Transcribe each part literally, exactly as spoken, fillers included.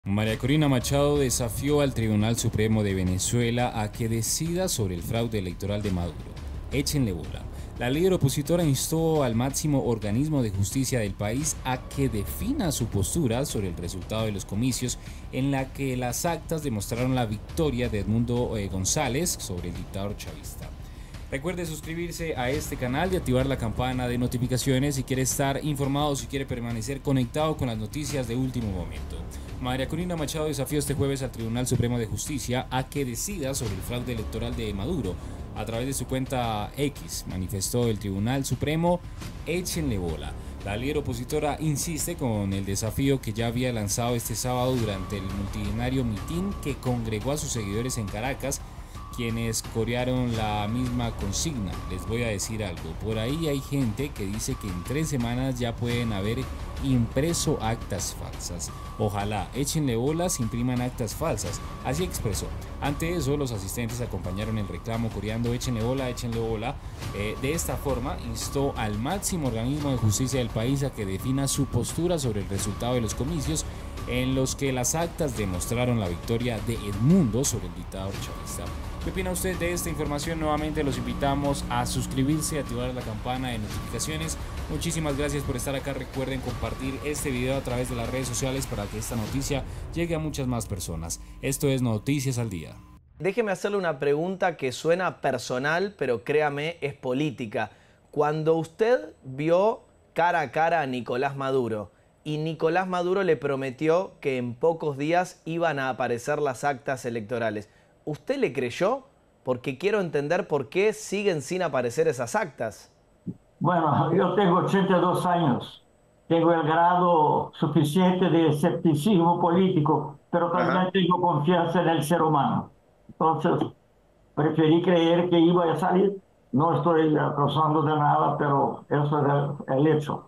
María Corina Machado desafió al Tribunal Supremo de Venezuela a que decida sobre el fraude electoral de Maduro. Échenle bola. La líder opositora instó al máximo organismo de justicia del país a que defina su postura sobre el resultado de los comicios en la que las actas demostraron la victoria de Edmundo eh, González sobre el dictador chavista. Recuerde suscribirse a este canal y activar la campana de notificaciones si quiere estar informado, si quiere permanecer conectado con las noticias de último momento. María Corina Machado desafió este jueves al Tribunal Supremo de Justicia a que decida sobre el fraude electoral de Maduro. A través de su cuenta X, manifestó el Tribunal Supremo: échenle bola. La líder opositora insiste con el desafío que ya había lanzado este sábado durante el multitudinario mitin que congregó a sus seguidores en Caracas, quienes corearon la misma consigna. Les voy a decir algo, por ahí hay gente que dice que en tres semanas ya pueden haber impreso actas falsas. Ojalá, échenle bolas, impriman actas falsas. Así expresó. Ante eso, los asistentes acompañaron el reclamo coreando échenle bola, échenle bola. Eh, de esta forma, instó al máximo organismo de justicia del país a que defina su postura sobre el resultado de los comicios en los que las actas demostraron la victoria de Edmundo sobre el dictador chavista. ¿Qué opina usted de esta información? Nuevamente los invitamos a suscribirse, a activar la campana de notificaciones. Muchísimas gracias por estar acá. Recuerden compartir este video a través de las redes sociales para que esta noticia llegue a muchas más personas. Esto es Noticias al Día. Déjeme hacerle una pregunta que suena personal, pero créame, es política. Cuando usted vio cara a cara a Nicolás Maduro y Nicolás Maduro le prometió que en pocos días iban a aparecer las actas electorales, ¿usted le creyó? Porque quiero entender por qué siguen sin aparecer esas actas. Bueno, yo tengo ochenta y dos años, tengo el grado suficiente de escepticismo político, pero también Ajá. tengo confianza en el ser humano. Entonces, preferí creer que iba a salir. No estoy acusando de nada, pero eso es el, el hecho.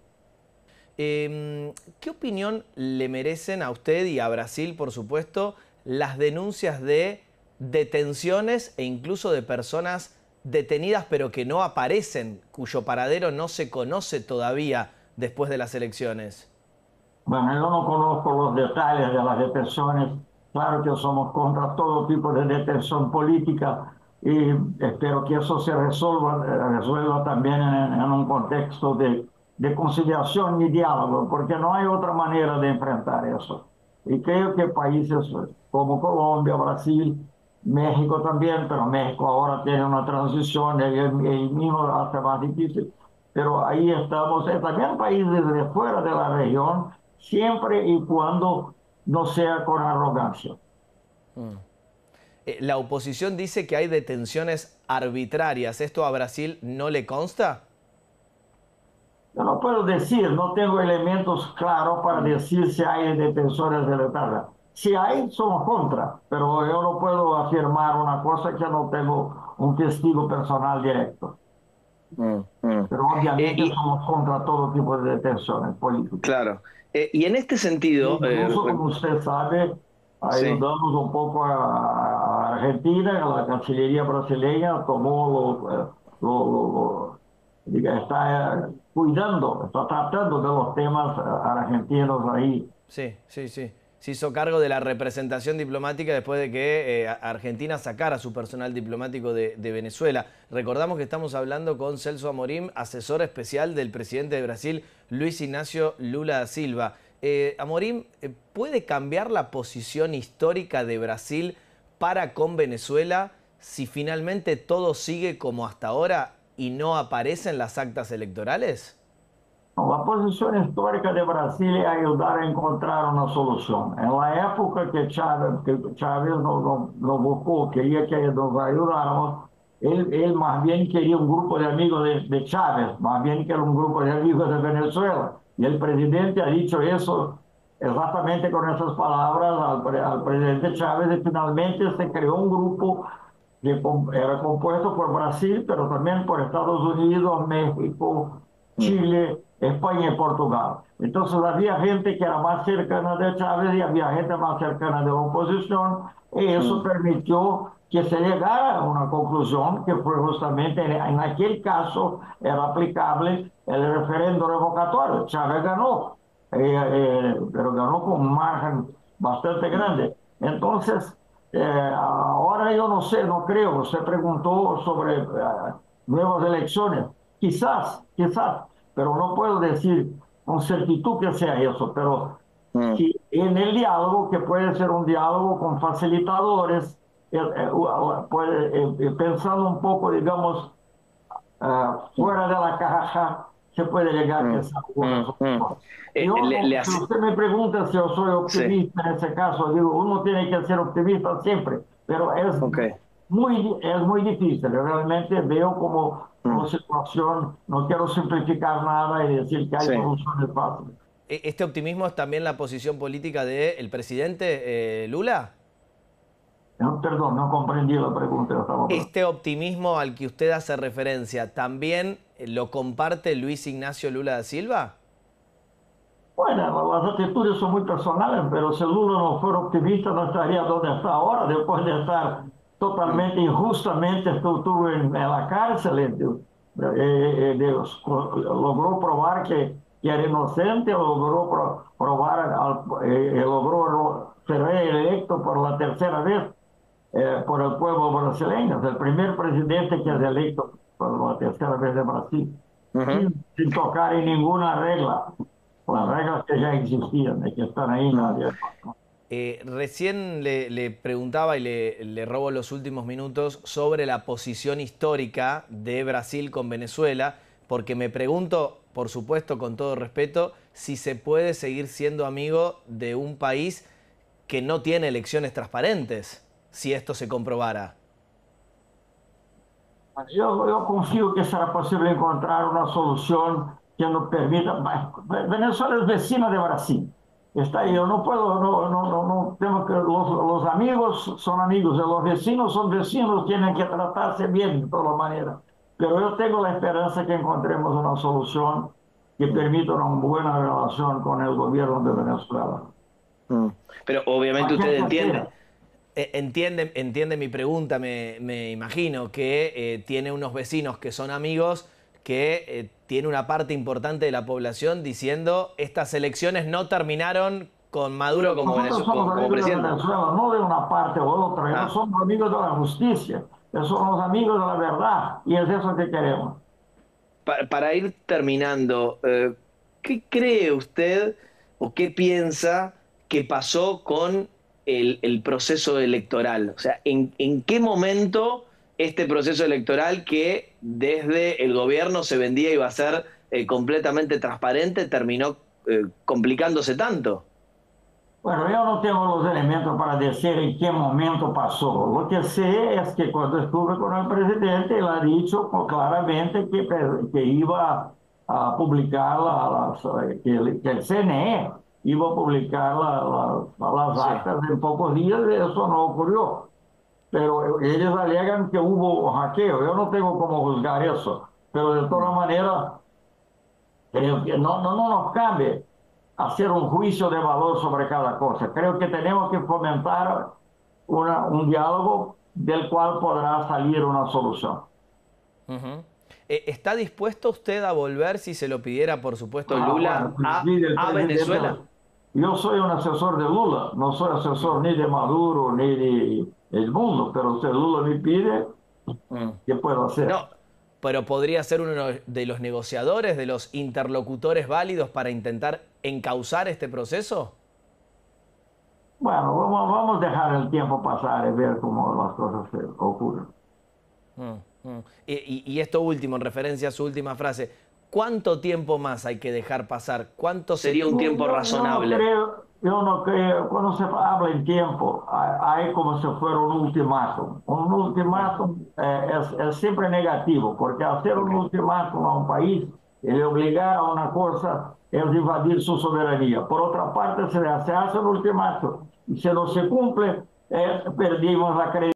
Eh, ¿Qué opinión le merecen a usted y a Brasil, por supuesto, las denuncias de detenciones e incluso de personas detenidas pero que no aparecen, cuyo paradero no se conoce todavía después de las elecciones? Bueno, yo no conozco los detalles de las detenciones. Claro que somos contra todo tipo de detención política y espero que eso se resuelva, eh, resuelva también en, en un contexto de, de conciliación y diálogo, porque no hay otra manera de enfrentar eso. Y creo que países como Colombia, Brasil, México también, pero México ahora tiene una transición, el, el mismo hace más difícil, pero ahí estamos, eh, también países de fuera de la región, siempre y cuando no sea con arrogancia. Mm. Eh, la oposición dice que hay detenciones arbitrarias. ¿Esto a Brasil no le consta? Yo no puedo decir, no tengo elementos claros para decir si hay detenciones de letarga. Si hay, somos contra, pero yo no puedo afirmar una cosa que no tengo un testigo personal directo. Mm, mm. Pero Eh, obviamente y, somos contra todo tipo de detenciones políticas. claro. Eh, y en este sentido, eh, Incluso, como usted sabe, sí. ayudamos un poco a Argentina, la Cancillería brasileña tomó lo, eh, lo, lo, lo diga, está eh, cuidando, está tratando de los temas eh, argentinos ahí. Sí, sí, sí. Se hizo cargo de la representación diplomática después de que eh, Argentina sacara su personal diplomático de, de Venezuela. Recordamos que estamos hablando con Celso Amorim, asesor especial del presidente de Brasil, Luis Ignacio Lula da Silva. Eh, Amorim, ¿puede cambiar la posición histórica de Brasil para con Venezuela si finalmente todo sigue como hasta ahora y no aparecen las actas electorales? La posición histórica de Brasil es ayudar a encontrar una solución. En la época que Chávez, que Chávez nos, nos, nos buscó, quería que nos ayudáramos, él, él más bien quería un grupo de amigos de, de Chávez, más bien que era un grupo de amigos de Venezuela. Y el presidente ha dicho eso exactamente con esas palabras al, al presidente Chávez, y finalmente se creó un grupo que era compuesto por Brasil, pero también por Estados Unidos, México, Chile, España y Portugal. Entonces había gente que era más cercana de Chávez y había gente más cercana de la oposición, y eso mm. permitió que se llegara a una conclusión que fue justamente, en aquel caso, era aplicable el referendo revocatorio. Chávez ganó, eh, eh, pero ganó con un margen bastante grande. Entonces, eh, ahora yo no sé, no creo. Usted preguntó sobre eh, nuevas elecciones. Quizás, quizás, pero no puedo decir con certitud que sea eso. Pero Mm. si en el diálogo, que puede ser un diálogo con facilitadores, eh, eh, puede, eh, eh, pensando un poco, digamos, uh, fuera de la caja, se puede llegar a esa Mm, mm. Eh, Yo, le- le si hace- usted me pregunta si yo soy optimista en ese caso, digo, uno tiene que ser optimista siempre, pero es, Ok. muy, es muy difícil. Yo realmente veo como Mm. una situación, no quiero simplificar nada y decir que hay Sí. soluciones fáciles. E- ¿Este optimismo es también la posición política del presidente eh, Lula? No, perdón, no comprendí la pregunta. Estaba... ¿Este optimismo al que usted hace referencia también lo comparte Luis Ignacio Lula da Silva? Bueno, las actitudes son muy personales, pero si Lula no fuera optimista no estaría donde está ahora, después de estar totalmente injustamente estuvo en, en la cárcel. Eh, eh, de, logró probar que, que era inocente, logró pro, probar, al, eh, logró ser electo por la tercera vez eh, por el pueblo brasileño. Es el primer presidente que es electo por la tercera vez de Brasil, Uh-huh. sin, sin tocar en ninguna regla. Las reglas que ya existían, de que están ahí nadie. Eh, recién le, le preguntaba y le, le robo los últimos minutos sobre la posición histórica de Brasil con Venezuela, porque me pregunto, por supuesto, con todo respeto, si se puede seguir siendo amigo de un país que no tiene elecciones transparentes, si esto se comprobara. Yo, yo confío que será posible encontrar una solución que nos permita. Venezuela es vecina de Brasil. Está ahí, yo no puedo, no, no, no, no tengo que, los, los amigos son amigos, los vecinos son vecinos, tienen que tratarse bien de todas maneras. Pero yo tengo la esperanza que encontremos una solución que permita una buena relación con el gobierno de Venezuela. Mm. Pero obviamente usted entiende. Sea. Entiende, entiende mi pregunta, me, me imagino que eh, tiene unos vecinos que son amigos, que eh, tiene una parte importante de la población diciendo estas elecciones no terminaron con Maduro como, Nosotros somos como, como amigos presidente. de Venezuela, no de una parte u otra, Ah. ellos somos amigos de la justicia, ellos somos amigos de la verdad y es eso que queremos. Para, para ir terminando, eh, ¿qué cree usted o qué piensa que pasó con el, el proceso electoral? O sea, ¿en, en qué momento este proceso electoral que desde el gobierno se vendía iba a ser eh, completamente transparente terminó eh, complicándose tanto? Bueno, yo no tengo los elementos para decir en qué momento pasó. Lo que sé es que cuando estuve con el presidente, él ha dicho claramente que, que iba a publicar la, la, que, el, que el C N E iba a publicar la, la, las actas sí. en pocos días, y eso no ocurrió. Pero ellos alegan que hubo hackeo. Yo no tengo cómo juzgar eso. Pero de todas maneras, creo que no, no, no nos cabe hacer un juicio de valor sobre cada cosa. Creo que tenemos que fomentar una, un diálogo del cual podrá salir una solución. Uh-huh. ¿Está dispuesto usted a volver, si se lo pidiera, por supuesto, ah, Lula, bueno, a, a Venezuela? Yo soy un asesor de Lula, no soy asesor ni de Maduro ni de el mundo, pero si Lula me pide, uh. ¿qué puedo hacer? No, pero podría ser uno de los negociadores, de los interlocutores válidos para intentar encauzar este proceso. Bueno, vamos, vamos a dejar el tiempo pasar y ver cómo las cosas se ocurren. Uh, uh. Y, y esto último, en referencia a su última frase, ¿cuánto tiempo más hay que dejar pasar? ¿Cuánto sería un tiempo yo, razonable? Yo no, creo, yo no creo, cuando se habla en tiempo, hay, hay como si fuera un ultimátum. Un ultimátum eh, es, es siempre negativo, porque hacer un ultimátum a un país y le obligar a una cosa es invadir su soberanía. Por otra parte, se hace un ultimátum y si no se cumple, eh, perdimos la credibilidad.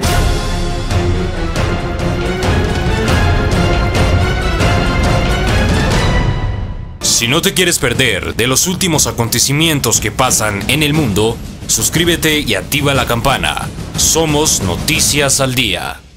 Si no te quieres perder de los últimos acontecimientos que pasan en el mundo, suscríbete y activa la campana. Somos Noticias al Día.